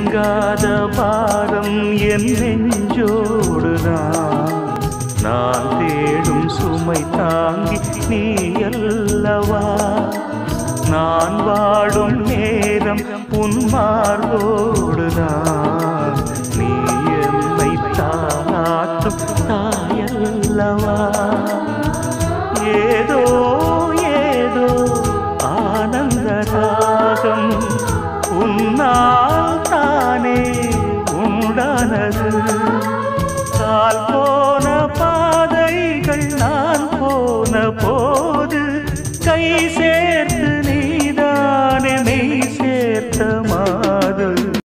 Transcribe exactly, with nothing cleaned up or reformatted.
நீங்காத பாரம் என் நெஞ்சோடுதான். நான் தேடும் சுமை தாங்கி நீ அல்லவா. நான் வாடும் நேரம் உன் மார்போடுதான்.